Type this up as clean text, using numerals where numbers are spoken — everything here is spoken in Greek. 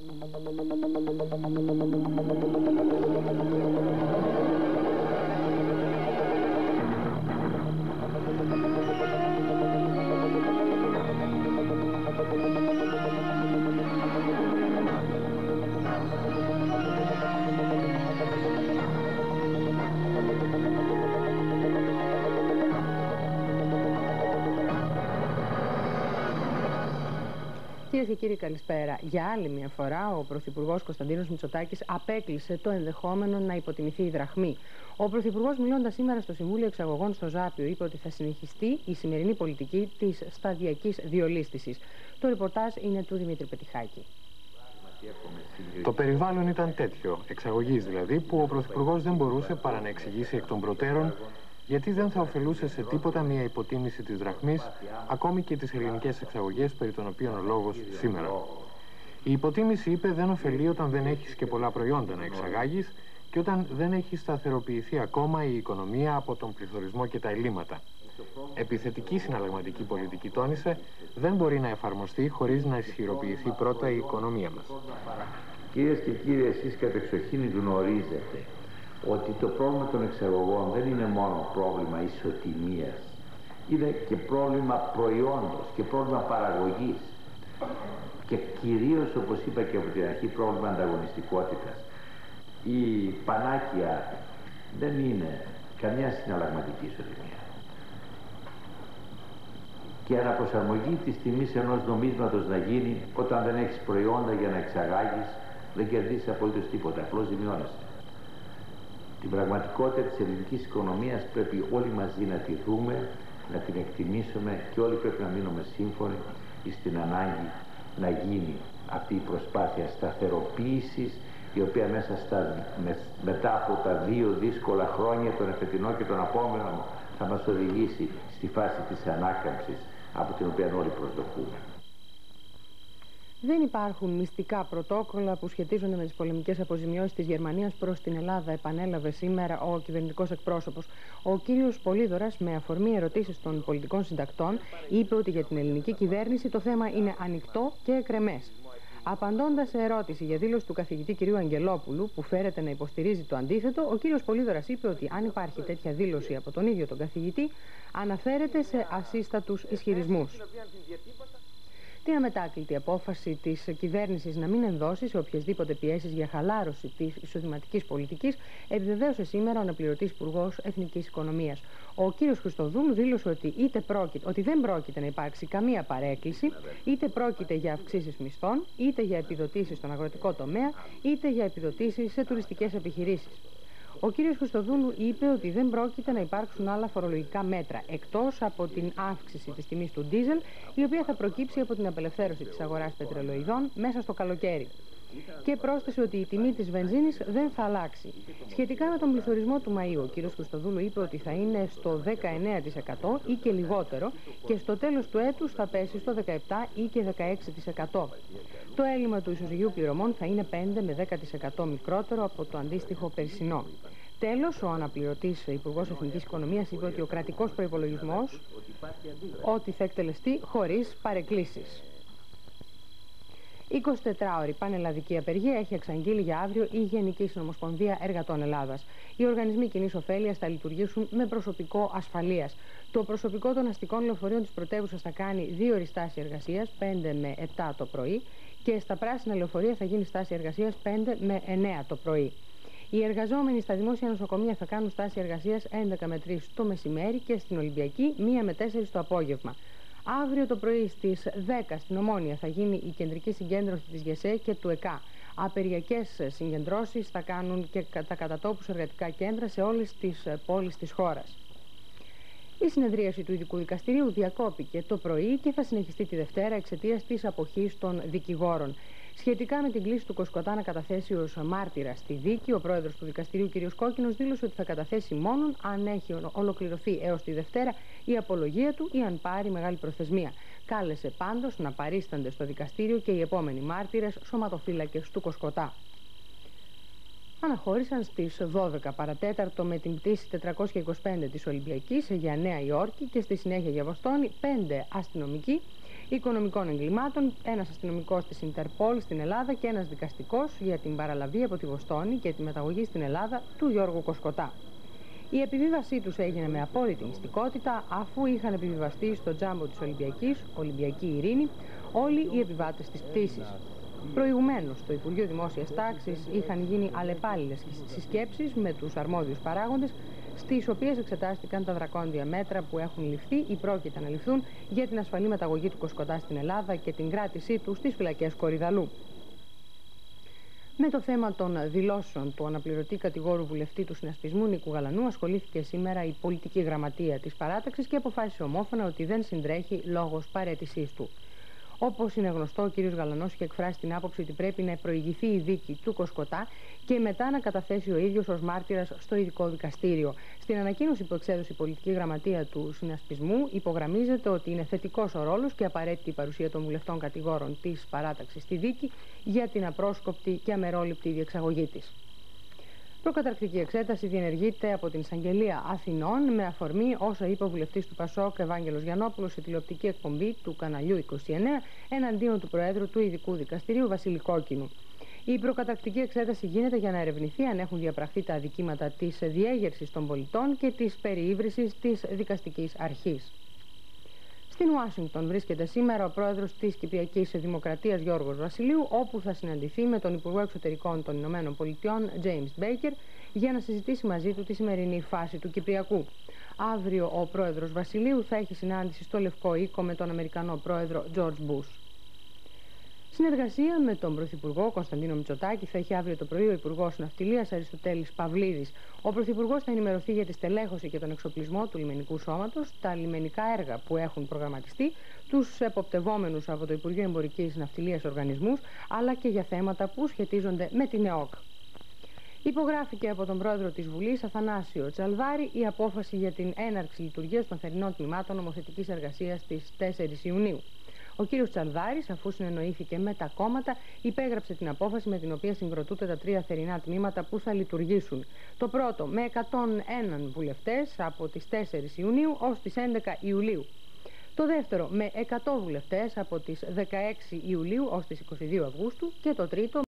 Κυρίες και κύριοι, καλησπέρα. Για άλλη μια φορά, ο Πρωθυπουργός Κωνσταντίνος Μητσοτάκης απέκλεισε το ενδεχόμενο να υποτιμηθεί η δραχμή. Ο Πρωθυπουργός, μιλώντας σήμερα στο Συμβούλιο Εξαγωγών στο Ζάπιο, είπε ότι θα συνεχιστεί η σημερινή πολιτική της σταδιακής διολίσθησης. Το ρεπορτάζ είναι του Δημήτρη Πετιχάκη. Το περιβάλλον ήταν τέτοιο, εξαγωγής δηλαδή, που ο Πρωθυπουργός δεν μπορούσε παρά να εξηγήσει εκ των προτέρων γιατί δεν θα ωφελούσε σε τίποτα μια υποτίμηση της δραχμής, ακόμη και τις ελληνικές εξαγωγές περί των οποίων ο λόγος σήμερα. Η υποτίμηση, είπε, δεν ωφελεί όταν δεν έχεις και πολλά προϊόντα να εξαγάγεις και όταν δεν έχει σταθεροποιηθεί ακόμα η οικονομία από τον πληθωρισμό και τα ελλείμματα. Επιθετική συναλλαγματική πολιτική, τόνισε, δεν μπορεί να εφαρμοστεί χωρίς να ισχυροποιηθεί πρώτα η οικονομία μας. Κυρίες και κύριοι, εσείς κατεξοχήν γνωρίζετε ότι το πρόβλημα των εξαγωγών δεν είναι μόνο πρόβλημα ισοτιμίας, είναι και πρόβλημα προϊόντος και πρόβλημα παραγωγής και κυρίως, όπως είπα και από την αρχή, πρόβλημα ανταγωνιστικότητας. Η πανάκια δεν είναι καμιά συναλλαγματική ισοτιμία. Και η αναπροσαρμογή της τιμής ενός νομίσματος να γίνει όταν δεν έχεις προϊόντα για να εξαγάγεις, δεν κερδίσεις απολύτως τίποτα, απλώς ζημιώνεσαι. Την πραγματικότητα της ελληνικής οικονομίας πρέπει όλοι μαζί να τη δούμε, να την εκτιμήσουμε και όλοι πρέπει να μείνουμε σύμφωνοι στην ανάγκη να γίνει αυτή η προσπάθεια σταθεροποίησης, η οποία μετά από τα δύο δύσκολα χρόνια, τον εφετινό και τον επόμενο, θα μας οδηγήσει στη φάση της ανάκαμψης από την οποία όλοι προσδοκούμε. Δεν υπάρχουν μυστικά πρωτόκολλα που σχετίζονται με τις πολεμικές αποζημιώσεις της Γερμανίας προς την Ελλάδα, επανέλαβε σήμερα ο κυβερνητικός εκπρόσωπος. Ο κύριος Πολύδωρας, με αφορμή ερωτήσεις των πολιτικών συντακτών, είπε ότι για την ελληνική κυβέρνηση το θέμα είναι ανοιχτό και εκρεμές. Απαντώντας σε ερώτηση για δήλωση του καθηγητή κ. Αγγελόπουλου, που φέρεται να υποστηρίζει το αντίθετο, ο κύριος Πολύδωρας είπε ότι αν υπάρχει τέτοια δήλωση από τον ίδιο τον καθηγητή, αναφέρεται σε ασύστατους ισχυρισμούς. Την αμετάκλητη απόφαση της κυβέρνησης να μην ενδώσει σε οποιασδήποτε πιέσεις για χαλάρωση της εισοδηματικής πολιτικής επιβεβαίωσε σήμερα ο αναπληρωτής Υπουργός Εθνικής Οικονομίας. Ο κύριος Χριστοδούλου δήλωσε ότι δεν πρόκειται να υπάρξει καμία παρέκκληση, είτε πρόκειται για αυξήσεις μισθών, είτε για επιδοτήσεις στον αγροτικό τομέα, είτε για επιδοτήσεις σε τουριστικές επιχειρήσεις. Ο κύριος Χριστοδούλου είπε ότι δεν πρόκειται να υπάρξουν άλλα φορολογικά μέτρα, εκτός από την αύξηση της τιμής του ντίζελ, η οποία θα προκύψει από την απελευθέρωση της αγοράς πετρελοειδών μέσα στο καλοκαίρι. Και πρόσθεσε ότι η τιμή της βενζίνης δεν θα αλλάξει. Σχετικά με τον πληθωρισμό του Μαΐου, ο κύριος Χριστοδούλου είπε ότι θα είναι στο 19% ή και λιγότερο και στο τέλος του έτους θα πέσει στο 17% ή και 16%. Το έλλειμμα του ισοζυγίου πληρωμών θα είναι 5 με 10% μικρότερο από το αντίστοιχο περσινό. Τέλος, ο αναπληρωτής Υπουργός Εθνικής Οικονομίας είπε ότι ο κρατικός προϋπολογισμός ότι θα εκτελεστεί χωρίς παρεκκλήσεις. 24ωρη πανελλαδική απεργία έχει εξαγγείλει για αύριο η Γενική Συνομοσπονδία Εργατών Ελλάδας. Οι οργανισμοί κοινής ωφέλειας θα λειτουργήσουν με προσωπικό ασφαλείας. Το προσωπικό των αστικών λεωφορείων της πρωτεύουσας θα κάνει 2 ώρες στάση εργασίας, 5 με 7 το πρωί, και στα πράσινα λεωφορεία θα γίνει στάση εργασίας 5 με 9 το πρωί. Οι εργαζόμενοι στα δημόσια νοσοκομεία θα κάνουν στάση εργασίας 11 με 3 το μεσημέρι και στην Ολυμπιακή 1 με 4 το απόγευμα. Αύριο το πρωί στις 10 στην Ομόνια θα γίνει η κεντρική συγκέντρωση της ΓΕΣΕ και του ΕΚΑ. Απεργιακές συγκεντρώσεις θα κάνουν και τα κατατόπους εργατικά κέντρα σε όλες τις πόλεις της χώρας. Η συνεδρίαση του Ειδικού Δικαστηρίου διακόπηκε το πρωί και θα συνεχιστεί τη Δευτέρα εξαιτίας της αποχής των δικηγόρων. Σχετικά με την κλήση του Κοσκοτά να καταθέσει ως μάρτυρα στη δίκη, ο πρόεδρος του δικαστηρίου κ. Κόκκινος δήλωσε ότι θα καταθέσει μόνον αν έχει ολοκληρωθεί έως τη Δευτέρα η απολογία του ή αν πάρει μεγάλη προθεσμία. Κάλεσε πάντως να παρίστανται στο δικαστήριο και οι επόμενοι μάρτυρες σωματοφύλακες του Κοσκοτά. Αναχώρησαν στις 12 παρατέταρτο με την πτήση 425 της Ολυμπιακής για Νέα Υόρκη και στη συνέχεια για Βοστόνη 5 αστυνομικοί οικονομικών εγκλημάτων, ένας αστυνομικός της Ιντερπόλ στην Ελλάδα και ένας δικαστικός για την παραλαβή από τη Βοστόνη και τη μεταγωγή στην Ελλάδα του Γιώργου Κοσκοτά. Η επιβίβασή τους έγινε με απόλυτη μυστικότητα, αφού είχαν επιβιβαστεί στο τζάμπο της Ολυμπιακής, Ολυμπιακή Ειρήνη, όλοι οι επιβάτες της πτήσης. Προηγουμένως, στο Υπουργείο Δημόσιας Τάξης είχαν γίνει αλλεπάλληλες συσκέψεις με τους αρμόδιους παράγοντες, στις οποίες εξετάστηκαν τα δρακόντια μέτρα που έχουν ληφθεί ή πρόκειται να ληφθούν για την ασφαλή μεταγωγή του Κοσκοτά στην Ελλάδα και την κράτησή του στις φυλακές Κορυδαλού. Με το θέμα των δηλώσεων του αναπληρωτή κατηγόρου βουλευτή του Συνασπισμού Νίκου Γαλανού ασχολήθηκε σήμερα η πολιτική γραμματεία της παράταξης και αποφάσισε ομόφωνα ότι δεν συντρέχει λόγος παραίτησής του. Όπως είναι γνωστό, ο κ. Γαλανός είχε εκφράσει την άποψη ότι πρέπει να προηγηθεί η δίκη του Κοσκοτά και μετά να καταθέσει ο ίδιος ως μάρτυρας στο ειδικό δικαστήριο. Στην ανακοίνωση που εξέδωσε η πολιτική γραμματεία του Συνασπισμού, υπογραμμίζεται ότι είναι θετικός ο ρόλος και απαραίτητη η παρουσία των βουλευτών κατηγόρων της παράταξης στη δίκη για την απρόσκοπτη και αμερόληπτη διεξαγωγή της. Προκαταρκτική εξέταση διενεργείται από την Εισαγγελία Αθηνών με αφορμή όσα είπε ο βουλευτής του ΠΑΣΟΚ Ευάγγελος Γιαννόπουλος σε τηλεοπτική εκπομπή του καναλιού 29 εναντίον του Προέδρου του Ειδικού Δικαστηρίου Βασίλη Κόκκινου. Η προκαταρκτική εξέταση γίνεται για να ερευνηθεί αν έχουν διαπραχθεί τα αδικήματα της διέγερσης των πολιτών και της περιύβρησης της δικαστικής αρχής. Στην Ουάσιγκτον βρίσκεται σήμερα ο πρόεδρος της Κυπριακής Δημοκρατίας Γιώργος Βασιλείου, όπου θα συναντηθεί με τον Υπουργό Εξωτερικών των Ηνωμένων Πολιτειών James Baker για να συζητήσει μαζί του τη σημερινή φάση του Κυπριακού. Αύριο ο πρόεδρος Βασιλείου θα έχει συνάντηση στο Λευκό Οίκο με τον Αμερικανό πρόεδρο George Bush. Συνεργασία με τον Πρωθυπουργό Κωνσταντίνο Μητσοτάκη θα έχει αύριο το πρωί ο Υπουργός Ναυτιλίας Αριστοτέλης Παυλίδης. Ο Πρωθυπουργός θα ενημερωθεί για τη στελέχωση και τον εξοπλισμό του λιμενικού σώματος, τα λιμενικά έργα που έχουν προγραμματιστεί, τους εποπτευόμενους από το Υπουργείο Εμπορικής Ναυτιλίας οργανισμούς, αλλά και για θέματα που σχετίζονται με την ΕΟΚ. Υπογράφηκε από τον πρόεδρο της Βουλής, Αθανάσιο Τσαλδάρη, η απόφαση για την έναρξη λειτουργίας των θερινών τμήματων νομοθετικής εργασίας στις 4 Ιουνίου. Ο κύριος Τσαλδάρης, αφού συνεννοήθηκε με τα κόμματα, υπέγραψε την απόφαση με την οποία συγκροτούνται τα 3 θερινά τμήματα που θα λειτουργήσουν. Το πρώτο με 101 βουλευτές από τις 4 Ιουνίου ως τις 11 Ιουλίου. Το δεύτερο με 100 βουλευτές από τις 16 Ιουλίου ως τις 22 Αυγούστου και το τρίτο